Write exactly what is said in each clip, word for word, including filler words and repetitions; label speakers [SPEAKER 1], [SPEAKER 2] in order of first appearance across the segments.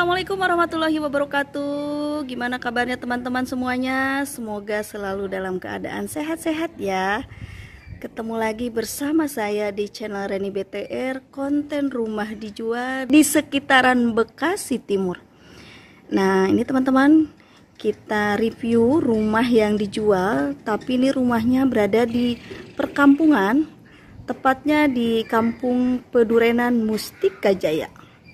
[SPEAKER 1] Assalamualaikum warahmatullahi wabarakatuh. Gimana kabarnya teman-teman semuanya? Semoga selalu dalam keadaan sehat-sehat ya. Ketemu lagi bersama saya di channel Reni B T R, konten rumah dijual di sekitaran Bekasi Timur. Nah, ini teman-teman, kita review rumah yang dijual, tapi ini rumahnya berada di perkampungan, tepatnya di Kampung Pedurenan Mustika Jaya.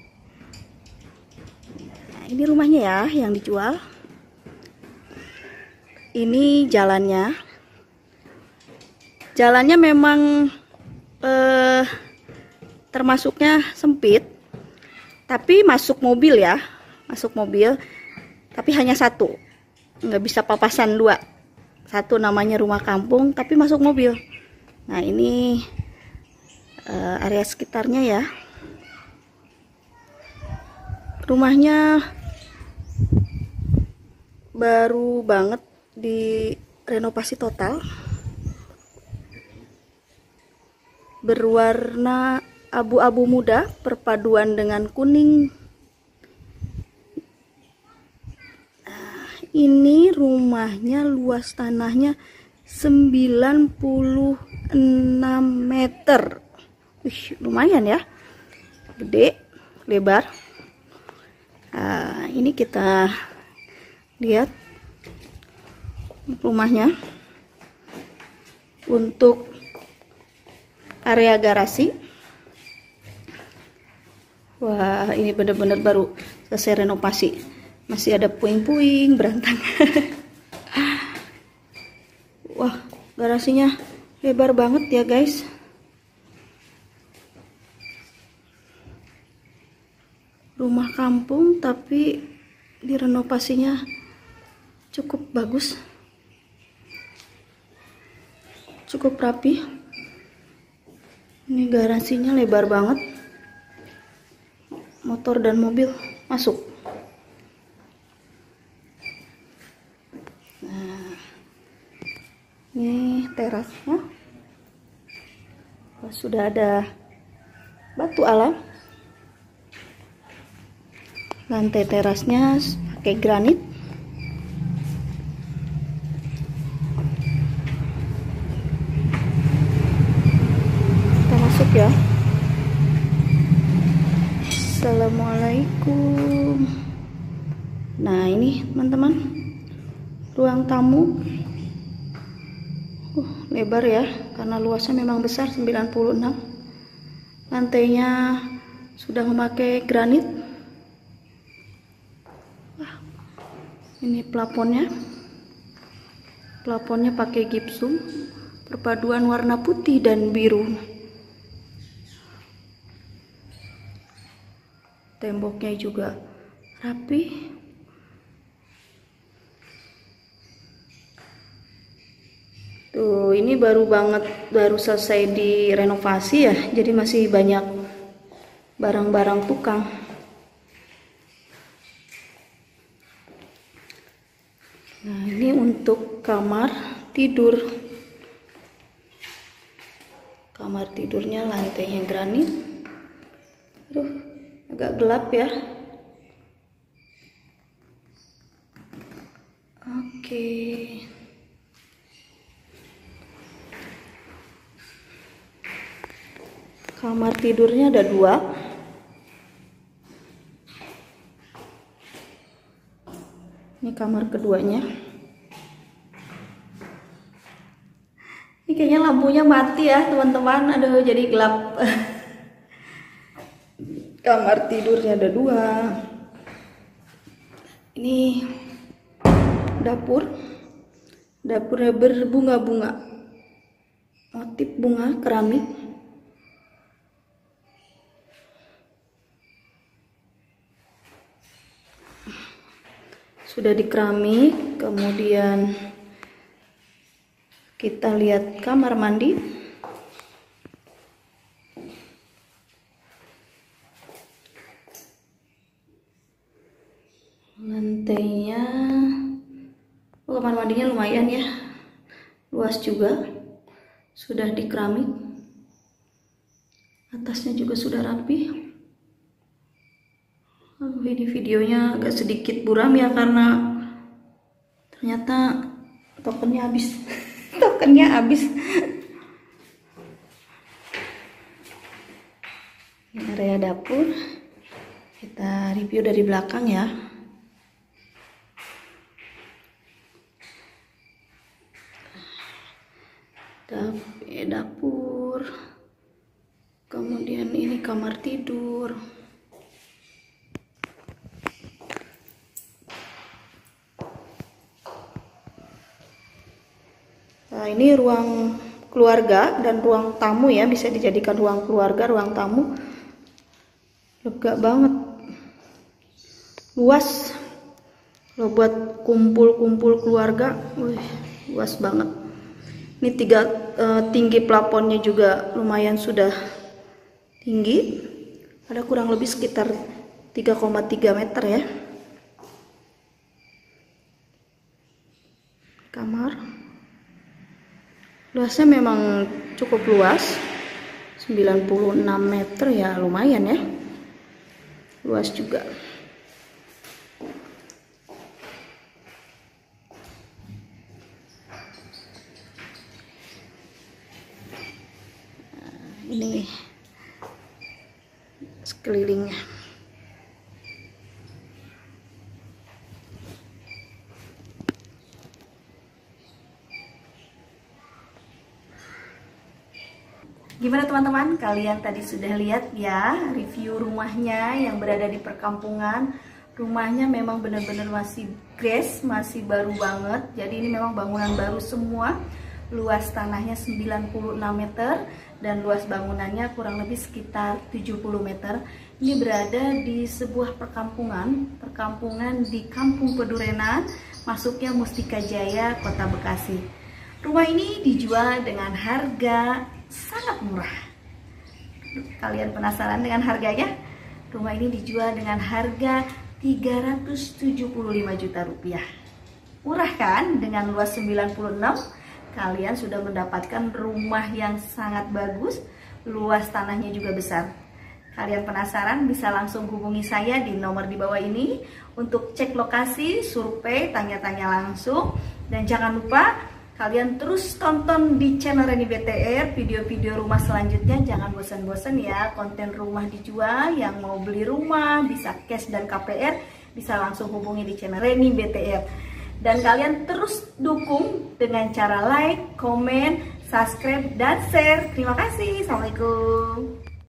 [SPEAKER 1] Ini rumahnya ya yang dijual. Ini jalannya. Jalannya memang eh, termasuknya sempit, tapi masuk mobil ya, masuk mobil. Tapi hanya satu, nggak bisa papasan dua. Satu namanya rumah kampung, tapi masuk mobil. Nah ini eh, area sekitarnya ya. Rumahnya baru banget direnovasi total, berwarna abu-abu muda perpaduan dengan kuning. Nah, ini rumahnya luas tanahnya sembilan puluh enam meter. Wih, lumayan ya, gede, lebar. Nah, ini kita lihat rumahnya. Untuk area garasi, wah ini benar-benar baru selesai renovasi, masih ada puing-puing berantakan. Wah, garasinya lebar banget ya guys. Rumah kampung tapi direnovasinya cukup bagus, cukup rapi. Ini garasinya lebar banget, motor dan mobil masuk. Nah, ini terasnya. Sudah ada batu alam. Lantai terasnya pakai granit. Kita masuk ya. Assalamualaikum. Nah ini teman-teman, ruang tamu. Uh, lebar ya, karena luasnya memang besar, sembilan puluh enam. Lantainya sudah memakai granit. Ini plafonnya, plafonnya pakai gipsum, perpaduan warna putih dan biru. Temboknya juga rapi. Tuh, ini baru banget, baru selesai direnovasi ya, jadi masih banyak barang-barang tukang. Nah ini untuk kamar tidur. Kamar tidurnya lantainya granit. Aduh, agak gelap ya. Oke. Kamar tidurnya ada dua. Ini kamar keduanya. Ini kayaknya lampunya mati ya teman-teman. Aduh, jadi gelap. Kamar tidurnya ada dua. Ini dapur. Dapurnya berbunga-bunga, motif bunga keramik. Sudah di keramik. Kemudian kita lihat kamar mandi. Lantainya, oh, kamar mandinya lumayan ya, luas juga, sudah di keramik. Atasnya juga sudah rapi. Aduh, ini videonya agak sedikit buram ya karena ternyata tokennya habis. Tokennya habis. Ini area dapur. Kita review dari belakang ya. Dapur. Kemudian ini kamar tidur. Nah, ini ruang keluarga dan ruang tamu ya, bisa dijadikan ruang keluarga, ruang tamu. Lega banget, luas. Kalau buat kumpul-kumpul keluarga, wih, luas banget. Ini tiga eh, tinggi plafonnya juga lumayan sudah tinggi, ada kurang lebih sekitar tiga koma tiga meter ya. Kamar luasnya memang cukup luas, sembilan puluh enam meter ya, lumayan ya, luas juga. Nah, ini sekelilingnya. Gimana teman-teman, kalian tadi sudah lihat ya review rumahnya yang berada di perkampungan. Rumahnya memang benar-benar masih fresh, masih baru banget. Jadi ini memang bangunan baru semua. Luas tanahnya sembilan puluh enam meter dan luas bangunannya kurang lebih sekitar tujuh puluh meter. Ini berada di sebuah perkampungan, perkampungan di Kampung Pedurenan, masuknya Mustika Jaya, Kota Bekasi. Rumah ini dijual dengan harga sangat murah. Kalian penasaran dengan harganya? Rumah ini dijual dengan harga tiga ratus tujuh puluh lima juta rupiah. Murah kan? Dengan luas sembilan puluh enam, kalian sudah mendapatkan rumah yang sangat bagus, luas tanahnya juga besar. Kalian penasaran? Bisa langsung hubungi saya di nomor di bawah ini untuk cek lokasi, survei, tanya-tanya langsung. Dan jangan lupa kalian terus tonton di channel Reni B T R video-video rumah selanjutnya. Jangan bosan-bosan ya, konten rumah dijual. Yang mau beli rumah bisa cash dan K P R, bisa langsung hubungi di channel Reni B T R. Dan kalian terus dukung dengan cara like, komen, subscribe, dan share. Terima kasih. Assalamualaikum.